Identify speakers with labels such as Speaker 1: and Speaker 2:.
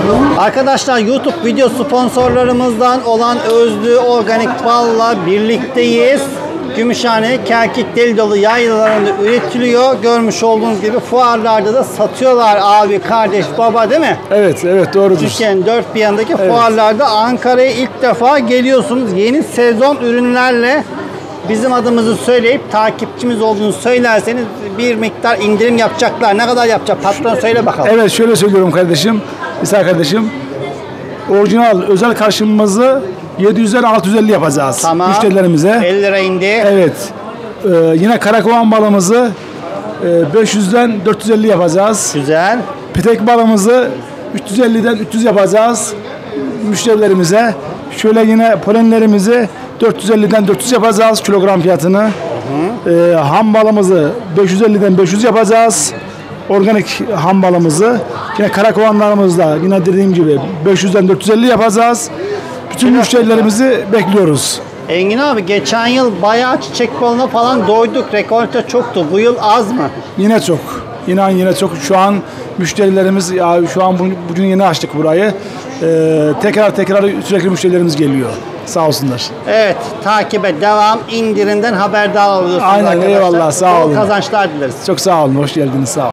Speaker 1: Arkadaşlar YouTube video sponsorlarımızdan olan Özlü Organik Bal'la birlikteyiz. Gümüşhane Kerkik Delidolu yaylalarında üretiliyor. Görmüş olduğunuz gibi fuarlarda da satıyorlar abi, kardeş, baba, değil mi?
Speaker 2: Evet, evet, doğrudur.
Speaker 1: Türkiye'nin dört bir yanındaki fuarlarda Ankara'ya ilk defa geliyorsunuz. Yeni sezon ürünlerle bizim adımızı söyleyip takipçimiz olduğunu söylerseniz bir miktar indirim yapacaklar. Ne kadar yapacak? Patron söyle bakalım.
Speaker 2: Evet, şöyle söylüyorum kardeşim. İsa kardeşim. Orijinal özel karşılığımızı 700'den 650 yapacağız.
Speaker 1: Tamam.
Speaker 2: Müşterilerimize.
Speaker 1: 50 lira indi.
Speaker 2: Evet. Yine karakovan balımızı 500'den 450 yapacağız.
Speaker 1: Güzel.
Speaker 2: Petek balımızı 350'den 300 yapacağız müşterilerimize. Şöyle yine polenlerimizi 450'den 400 yapacağız kilogram fiyatını. Ham balımızı 550'den 500 yapacağız. Organik ham balımızı. Yine karakovanlarımızda yine dediğim gibi 500'den 450 yapacağız. Bütün müşterilerimizi bekliyoruz.
Speaker 1: Engin abi, geçen yıl bayağı çiçek balına falan doyduk. Rekolte çoktu. Bu yıl az mı?
Speaker 2: Yine çok. İnan yine çok. Şu an müşterilerimiz, ya şu an bugün yeni açtık burayı. Tekrar sürekli müşterilerimiz geliyor. Sağ olsunlar.
Speaker 1: Evet, takibe devam. İndirimden haberdar oluyorsunuz.
Speaker 2: Aynen,
Speaker 1: arkadaşlar.
Speaker 2: eyvallah, sağ olun.
Speaker 1: Bol kazançlar dileriz.
Speaker 2: Çok sağ olun. Hoş geldiniz. Sağ olun.